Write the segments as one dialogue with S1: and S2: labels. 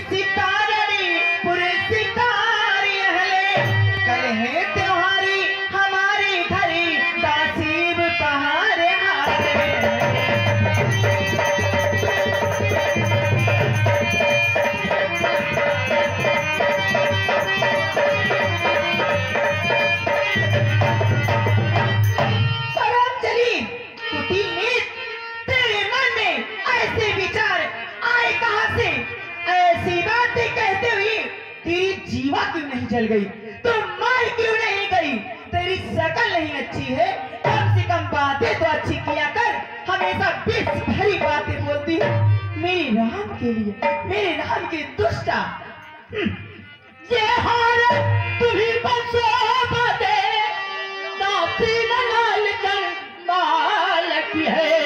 S1: सितारड़ी पुरस्कारी अहले कल है त्योहारी हमारी घरी दासीब पहाड़ हारे। जीवा क्यों नहीं जल गई, तो मर क्यों नहीं गई? तेरी शक्ल नहीं अच्छी है, कम से कम बातें तो अच्छी किया कर। हमेशा बिच भरी बातें बोलती है मेरे राम के लिए, मेरे राम के दुष्टा। ये हार तुम्ही बसो बदे दासी लाल चल माल की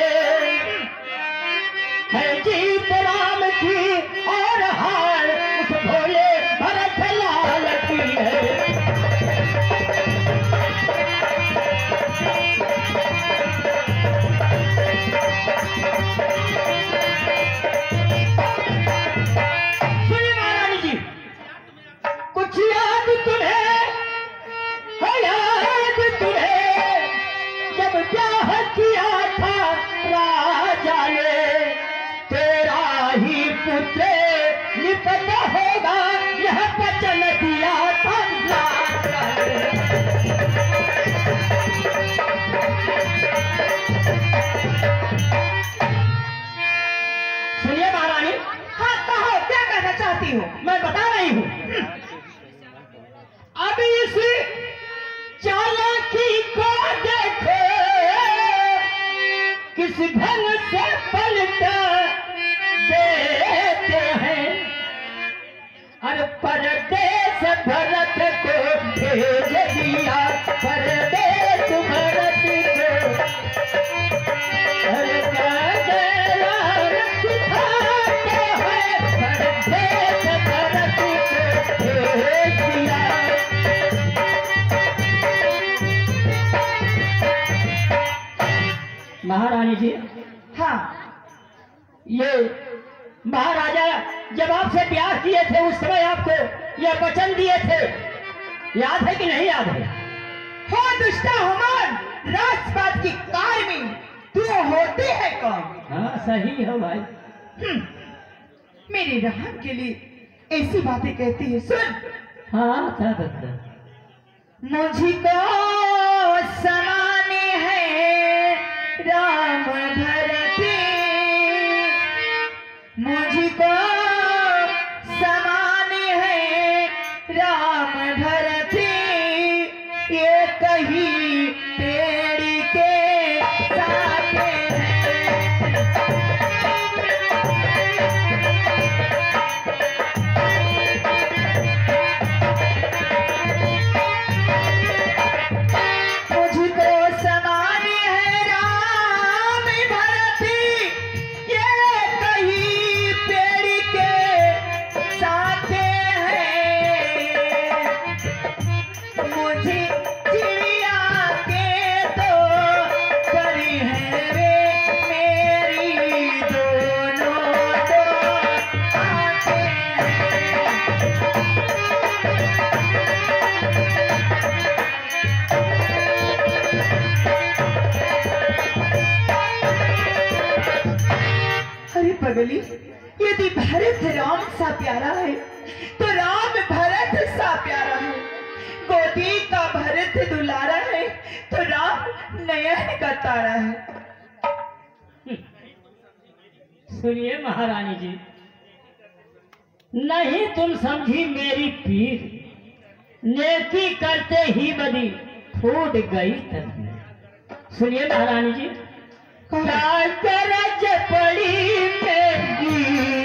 S1: है जीत राम की और हार उस भोले भरत लाल की है। सुनिए महारानी जी, कुछ याद तुम्हें है, याद तुम्हें जब ब्याह किया था राजा ने, तेरा ही पुत्र निपट होगा यह वचन दिया था राजा ने। सुनिए महारानी, हाँ कहो क्या कहना चाहती हो, मैं बता रही हूँ। अब इस चालाकी को देखो किस ढंग से पलटा देते हैं। अरे परदेश भरत को भेज दिया, परदेश भरत को अरे परदेश भरत को भेज दिया। महारानी जी, हाँ ये महाराजा जब आपसे ब्याह किए थे उस समय आपको यह वचन दिए थे, याद है कि नहीं याद है? हो दुष्टा हमान राजपाट की कार्मी तू होती है कौन? हाँ सही है भाई। मेरे राम के लिए ऐसी बातें कहती है, सुन। हाँ था बता। मुझको समाने है राम भरती, मुझको समाने है राम भरती, ये कहीं तेरी के साथ है। मुझको समाने है राम भरती, ये कहीं पेड़ के साथ है। मुझे चिड़िया के तो करी है वे मेरी दोनों तो आंखें हैं। अरे पगली, यदि भरत राम सा प्यारा है तो राम भरत सा प्यारा है। गोदी का भरत दुलारा है तो राम नयन का तारा है।
S2: सुनिए महारानी जी, नहीं तुम समझी मेरी पीर, नेकी करते ही बदी फूट गई तब। सुनिए महारानी जी, करज पड़ी मेरी